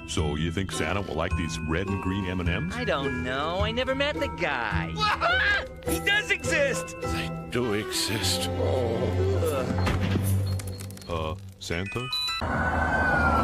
So you think Santa will like these red and green M&Ms? I don't know. I never met the guy. He does exist! They do exist. Santa?